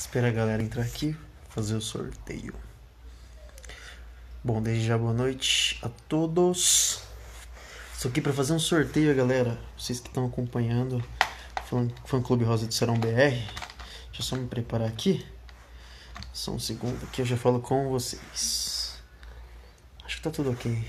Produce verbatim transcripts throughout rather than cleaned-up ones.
Espera a galera entrar aqui, fazer o sorteio. Bom, desde já boa noite a todos. Estou aqui para fazer um sorteio, galera. Vocês que estão acompanhando Fã, Fã Clube Rosa de Sarão B R. Deixa eu só me preparar aqui. Só um segundo que eu já falo com vocês. Acho que tá tudo ok.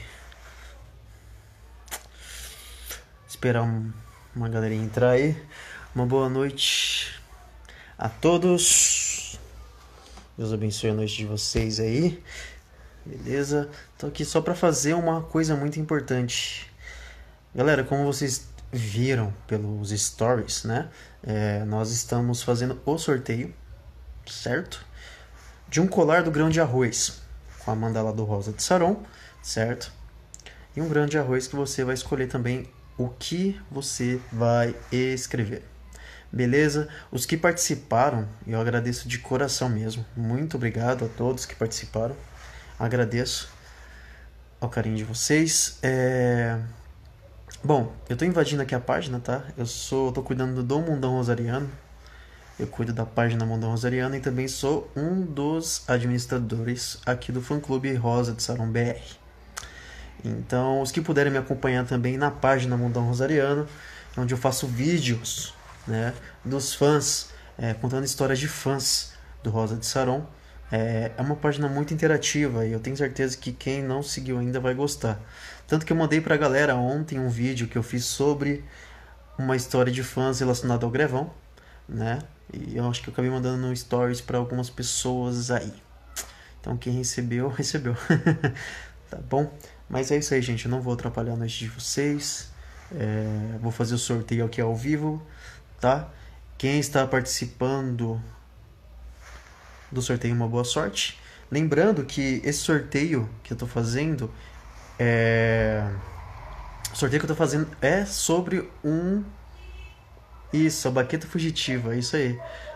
Esperar um, uma galerinha entrar aí. Uma boa noite a todos. Deus abençoe a noite de vocês aí. Beleza? Tô aqui só para fazer uma coisa muito importante. Galera, como vocês viram pelos stories, né? É, nós estamos fazendo o sorteio, certo? De um colar do grão de arroz com a mandala do Rosa de Saron, certo? E um grão de arroz que você vai escolher também o que você vai escrever. Beleza? Os que participaram, eu agradeço de coração mesmo. Muito obrigado a todos que participaram. Agradeço ao carinho de vocês. É... Bom, eu tô invadindo aqui a página, tá? Eu sou, tô cuidando do Mundão Rosariano. Eu cuido da página Mundão Rosariano e também sou um dos administradores aqui do Fã Clube Rosa de Sarão B R. Então, os que puderem me acompanhar também na página Mundão Rosariano, onde eu faço vídeos, né, dos fãs, é, contando histórias de fãs do Rosa de Saron. É, é uma página muito interativa e eu tenho certeza que quem não seguiu ainda vai gostar. Tanto que eu mandei pra galera ontem um vídeo que eu fiz sobre uma história de fãs relacionada ao Grevão, né? E eu acho que eu acabei mandando no stories para algumas pessoas aí. Então quem recebeu, recebeu. Tá bom? Mas é isso aí, gente. Eu não vou atrapalhar a noite de vocês. É, vou fazer o sorteio aqui ao vivo, tá? Quem está participando do sorteio, uma boa sorte. Lembrando que esse sorteio que eu tô fazendo é... O sorteio que eu tô fazendo é sobre um... Isso, a baqueta fugitiva, é isso aí.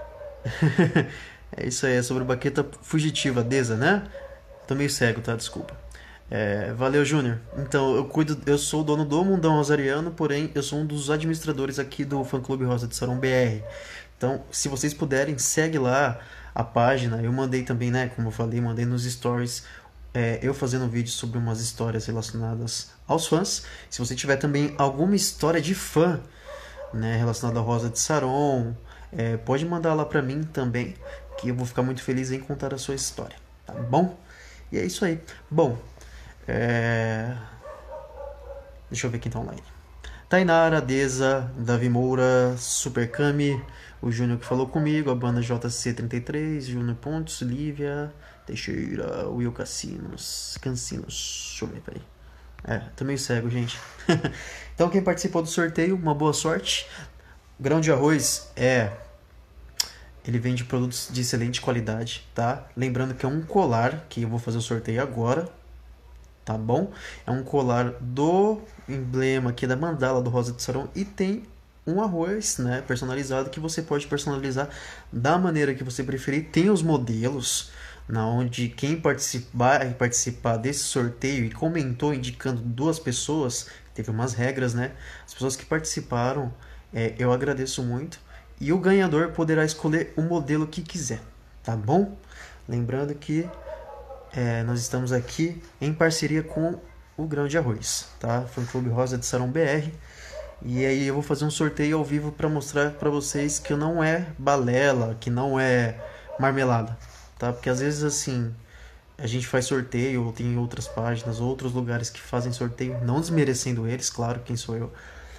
É isso aí, é sobre a baqueta fugitiva, Deza, né? Tô meio cego, tá? Desculpa. É, valeu, Júnior. Então, eu cuido, eu sou o dono do Mundão Rosariano, porém, eu sou um dos administradores aqui do Fã Clube Rosa de Saron B R. Então, se vocês puderem, segue lá a página. Eu mandei também, né? Como eu falei, mandei nos stories, é, eu fazendo um vídeo sobre umas histórias relacionadas aos fãs. Se você tiver também alguma história de fã, né, relacionada à Rosa de Saron, é, pode mandar lá pra mim também, que eu vou ficar muito feliz em contar a sua história, tá bom? E é isso aí. Bom, é... deixa eu ver quem tá online. Tainara, Deza, Davi Moura, Super Kami, o Júnior que falou comigo, a banda J C trinta e três, Júnior Pontes, Lívia Teixeira, Will Cassinos, Cancinos, deixa eu ver, peraí. É, tô meio cego, gente. Então quem participou do sorteio, uma boa sorte. O grão de arroz é... Ele vende produtos de excelente qualidade, tá? Lembrando que é um colar, que eu vou fazer o sorteio agora, tá bom? É um colar do emblema aqui da mandala do Rosa de Saron e tem um arroz, né, personalizado, que você pode personalizar da maneira que você preferir. Tem os modelos, na onde quem participar, participar desse sorteio e comentou indicando duas pessoas, teve umas regras, né? As pessoas que participaram, é, eu agradeço muito. E o ganhador poderá escolher o modelo que quiser, tá bom? Lembrando que é, nós estamos aqui em parceria com o Grão de Arroz, tá? Fã Clube Rosa de Saron B R. E aí eu vou fazer um sorteio ao vivo para mostrar para vocês que não é balela, que não é marmelada, tá? Porque às vezes assim, a gente faz sorteio, ou tem outras páginas, outros lugares que fazem sorteio, não desmerecendo eles, claro, quem sou eu.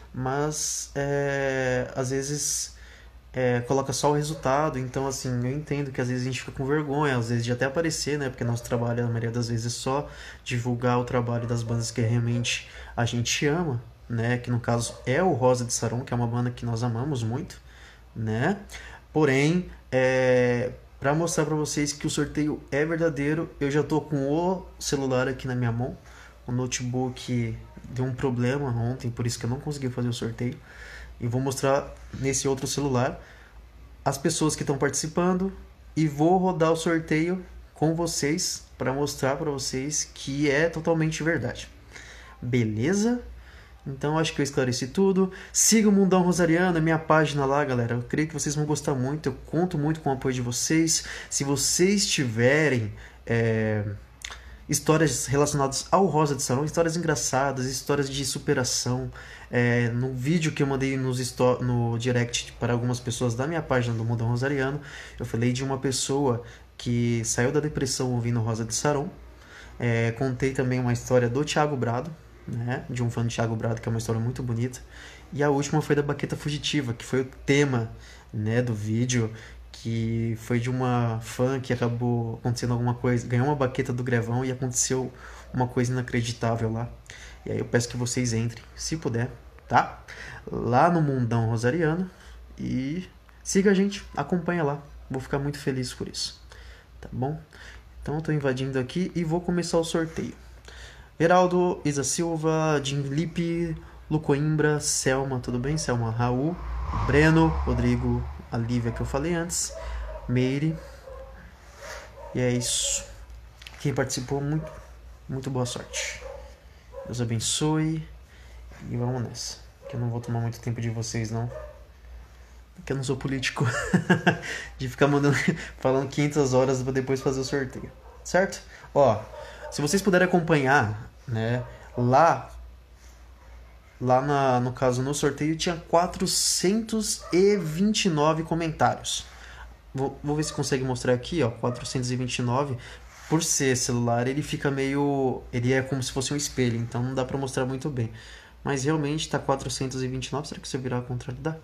Mas é, às vezes é, coloca só o resultado, então assim, eu entendo que às vezes a gente fica com vergonha, às vezes de até aparecer, né? Porque nosso trabalho, a maioria das vezes, é só divulgar o trabalho das bandas que realmente a gente ama, né? Que no caso é o Rosa de Saron, que é uma banda que nós amamos muito, né? Porém, é, para mostrar para vocês que o sorteio é verdadeiro, eu já tô com o celular aqui na minha mão. O notebook deu um problema ontem, por isso que eu não consegui fazer o sorteio. E vou mostrar nesse outro celular as pessoas que estão participando e vou rodar o sorteio com vocês para mostrar para vocês que é totalmente verdade. Beleza? Então acho que eu esclareci tudo. Siga o Mundão Rosariano, minha página lá, galera. Eu creio que vocês vão gostar muito. Eu conto muito com o apoio de vocês. Se vocês tiverem é, histórias relacionadas ao Rosa de Saron, histórias engraçadas, histórias de superação. É, no vídeo que eu mandei nos no direct para algumas pessoas da minha página do Mundão Rosariano, eu falei de uma pessoa que saiu da depressão ouvindo Rosa de Saron. É, contei também uma história do Thiago Brado, né, de um fã do Thiago Brado, que é uma história muito bonita. E a última foi da baqueta fugitiva, que foi o tema, né, do vídeo, que foi de uma fã que acabou acontecendo alguma coisa, ganhou uma baqueta do Grevão e aconteceu uma coisa inacreditável lá. E aí eu peço que vocês entrem, se puder, tá? Lá no Mundão Rosariano e siga a gente, acompanha lá. Vou ficar muito feliz por isso, tá bom? Então eu tô invadindo aqui e vou começar o sorteio. Heraldo, Isa Silva, Jim Lipe, Lu Coimbra, Selma, tudo bem? Selma, Raul, Breno, Rodrigo, a Lívia que eu falei antes, Meire. E é isso. Quem participou, muito, muito boa sorte. Deus abençoe. E vamos nessa. Que eu não vou tomar muito tempo de vocês, não. Porque eu não sou político. De ficar mandando, falando quinhentas horas para depois fazer o sorteio. Certo? Ó, se vocês puderem acompanhar, né, lá, lá na, no caso no sorteio tinha quatrocentos e vinte e nove comentários. Vou, vou ver se consegue mostrar aqui, ó, quatrocentos e vinte e nove. Por ser celular, ele fica meio, ele é como se fosse um espelho, então não dá pra mostrar muito bem. Mas realmente tá quatrocentos e vinte e nove, será que se eu virar ao contrário dá?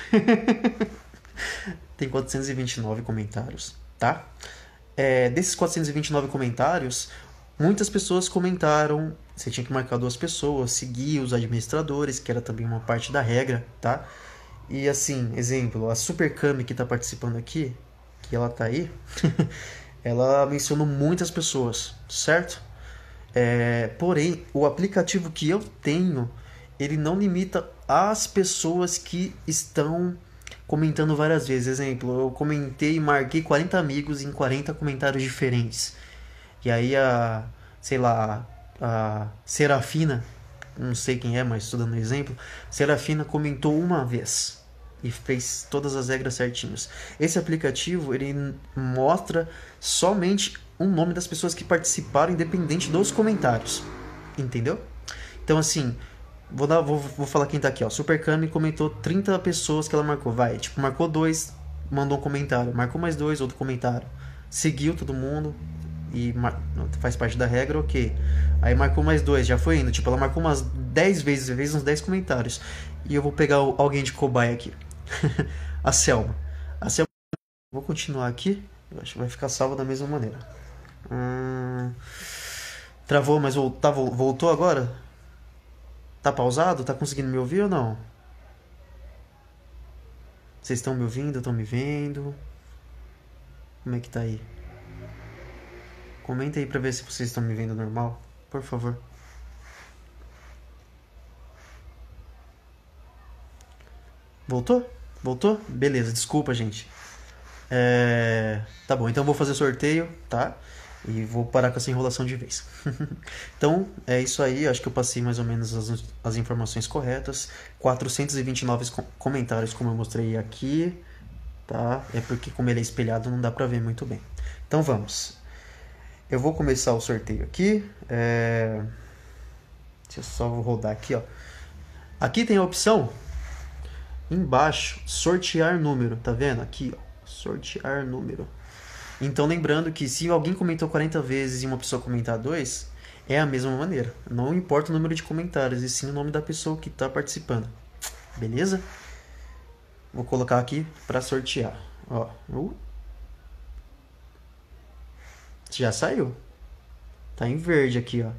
Tem quatrocentos e vinte e nove comentários, tá? É, desses quatrocentos e vinte e nove comentários, muitas pessoas comentaram. Você tinha que marcar duas pessoas, seguir os administradores, que era também uma parte da regra, tá? E assim, exemplo, a Super Kami que tá participando aqui, que ela tá aí, ela mencionou muitas pessoas, certo? É, porém, o aplicativo que eu tenho, ele não limita as pessoas que estão comentando várias vezes. Exemplo, eu comentei e marquei quarenta amigos em quarenta comentários diferentes. E aí a, sei lá, a Serafina, não sei quem é, mas estou dando um exemplo, Serafina comentou uma vez e fez todas as regras certinhas. Esse aplicativo, ele mostra somente o nome das pessoas que participaram, independente dos comentários. Entendeu? Então, assim, vou, dar, vou, vou falar quem tá aqui, ó. Super Kami comentou trinta pessoas que ela marcou. Vai, tipo, marcou dois, mandou um comentário. Marcou mais dois, outro comentário. Seguiu todo mundo e mar... faz parte da regra, ok. Aí marcou mais dois, já foi indo. Tipo, ela marcou umas dez vezes, fez uns dez comentários. E eu vou pegar alguém de cobaia aqui. A Selma. A Selma. Vou continuar aqui. Eu acho que vai ficar salvo da mesma maneira. Hum... Travou, mas voltou, voltou agora? Tá pausado? Tá conseguindo me ouvir ou não? Vocês estão me ouvindo? Estão me vendo? Como é que tá aí? Comenta aí pra ver se vocês estão me vendo normal, por favor. Voltou? Voltou? Beleza, desculpa, gente. É... Tá bom, então eu vou fazer sorteio, tá? E vou parar com essa enrolação de vez. Então, é isso aí. Acho que eu passei mais ou menos as, as informações corretas. quatrocentos e vinte e nove com- comentários, como eu mostrei aqui, tá? É porque, como ele é espelhado, não dá pra ver muito bem. Então, vamos. Eu vou começar o sorteio aqui. É... Deixa eu só rodar aqui, ó. Aqui tem a opção embaixo, sortear número. Tá vendo? Aqui, ó. Sortear número. Então, lembrando que se alguém comentou quarenta vezes e uma pessoa comentar dois, é a mesma maneira. Não importa o número de comentários, e sim o nome da pessoa que está participando. Beleza? Vou colocar aqui para sortear. Ó. Uh. Já saiu. Tá em verde aqui, ó.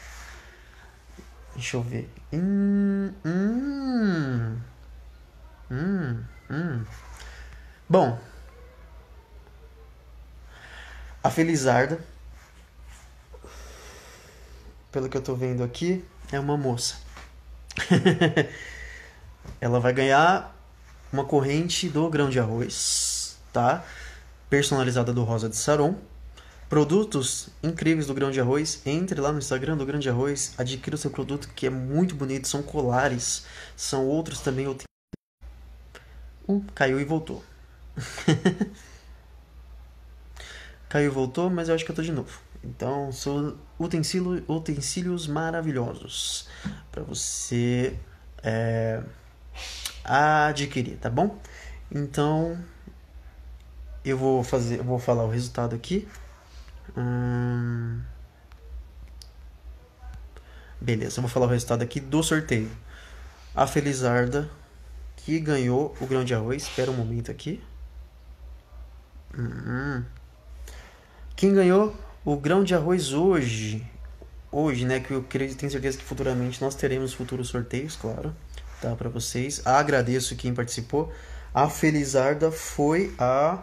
Deixa eu ver. Hum, hum, hum, hum. Bom, a Felizarda, pelo que eu tô vendo aqui, é uma moça. Ela vai ganhar uma corrente do grão de arroz, tá? Personalizada do Rosa de Saron, Produtos incríveis do Grão de Arroz. Entre lá no Instagram do Grão de Arroz, adquira o seu produto que é muito bonito. São colares, são outros também. Uh, caiu e voltou. Caiu e voltou, mas eu acho que eu tô de novo. Então, são utensílio, utensílios maravilhosos para você é, adquirir, tá bom? Então, eu vou fazer, eu vou falar o resultado aqui. Hum, beleza, eu vou falar o resultado aqui do sorteio. A Felizarda, que ganhou o grão de arroz. Espera um momento aqui. Hum. Quem ganhou o grão de arroz hoje? Hoje, né? Que eu creio, tenho certeza que futuramente nós teremos futuros sorteios, claro. Tá, para vocês. Agradeço quem participou. A Felizarda foi a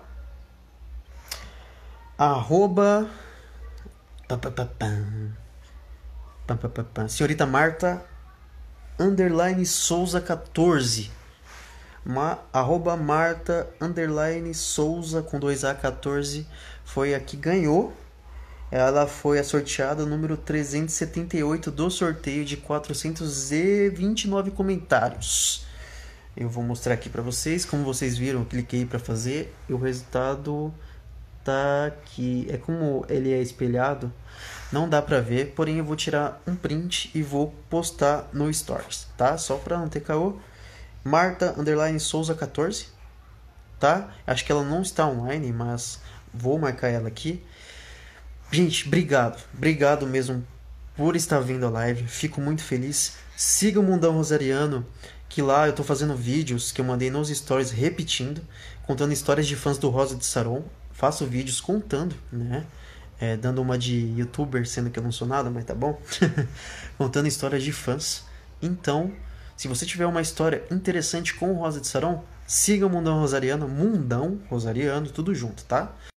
arroba pam, pam, pam, pam. Pam, pam, pam, pam. Senhorita Marta underline Souza quatorze. Ma, arroba Marta underline Souza com dois A quatorze foi a que ganhou. Ela foi a sorteada número trezentos e setenta e oito do sorteio de quatrocentos e vinte e nove comentários. Eu vou mostrar aqui para vocês. Como vocês viram, eu cliquei para fazer e o resultado tá aqui. É como ele é espelhado, não dá para ver, porém eu vou tirar um print e vou postar no Stories, tá? Só para não ter caô. Marta underline Souza quatorze, tá? Acho que ela não está online, mas vou marcar ela aqui. Gente, obrigado, obrigado mesmo por estar vendo a live. Fico muito feliz. Siga o Mundão Rosariano, que lá eu tô fazendo vídeos que eu mandei nos stories repetindo, contando histórias de fãs do Rosa de Saron. Faço vídeos contando, né? É, dando uma de youtuber, sendo que eu não sou nada, mas tá bom. Contando histórias de fãs. Então, se você tiver uma história interessante com o Rosa de Saron, siga o Mundão Rosariano, Mundão Rosariano, tudo junto, tá?